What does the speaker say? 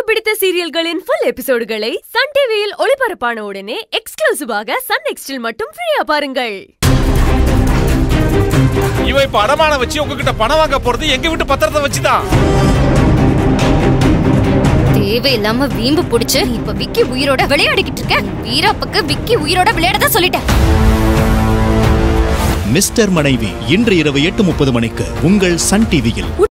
பிடித்த சீரியல்களின் full எபிசோடுகளை Sun டிவியில் ஒளிபரப்பான உடனே எக்ஸ்க்ளூசிவாக சன் நெக்ஸ்டில் மட்டும் ஃப்ரீயா பாருங்கள். இவ இப்ப அடமான வச்சு உங்ககிட்ட பணம் வாங்க போறது எங்க வீட்டு பத்திரத்தை வச்சுதான். தேவையில்லாம வீம்பு புடிச்சு இப்ப விக்கி உயிரோட விளையாடிக்கிட்டு இருக்க. வீராப்புக்கு விக்கி உயிரோட விளையாடதான் சொல்லிட்டேன். மிஸ்டர் மனைவி இன்று இரவு 8:30 மணிக்கு உங்கள் சன் டிவியில்.